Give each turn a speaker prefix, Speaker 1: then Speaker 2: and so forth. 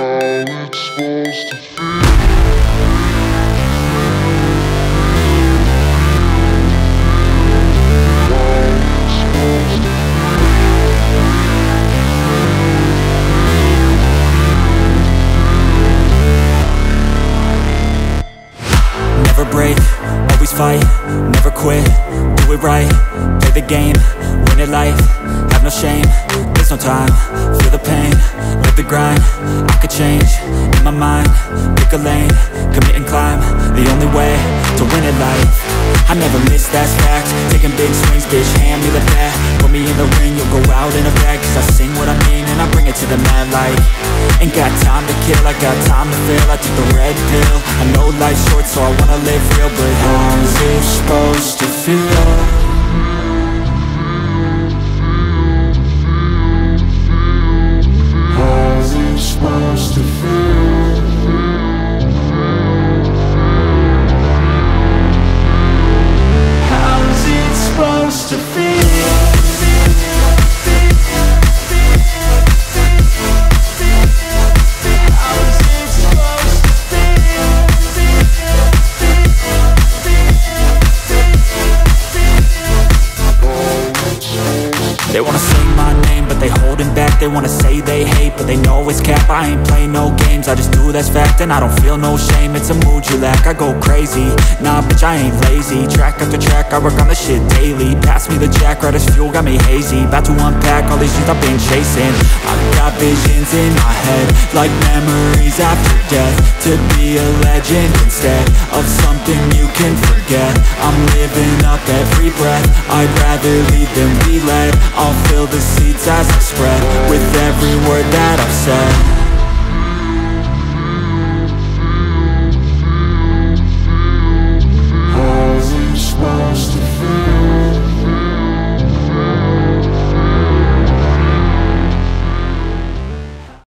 Speaker 1: Never break, always fight, never quit, do it right, play the game, win it life, have no shame, there's no time, feel the pain, live the grind, I could change, in my mind, pick a lane, commit and climb, the only way to win it life. I never miss, that's fact, taking big swings, bitch, hand me the bat, put me in the ring, you'll go out in a bag, cause I sing what I mean and I bring it to the mad light. Ain't got time to kill, I got time to feel, I took the red pill, I know life's short so I wanna live real, but how's it supposed to feel? How's it supposed to feel? How's it supposed to feel? They wanna say my name, but they holding back. They wanna say they hate, but they know it's cap. I ain't play no games, I just do, that's fact. And I don't feel no shame, it's a mood you lack. I go crazy, nah bitch I ain't lazy. Track after track, I work on this shit daily. Pass me the jack, right as fuel, got me hazy. About to unpack all these things I've been chasing. I've got visions in my head, like memories after death. To be a legend instead of something you can forget. I'm living up every breath, I'd rather lead than be led. I'll fill the seats as I spread with every word that I've said.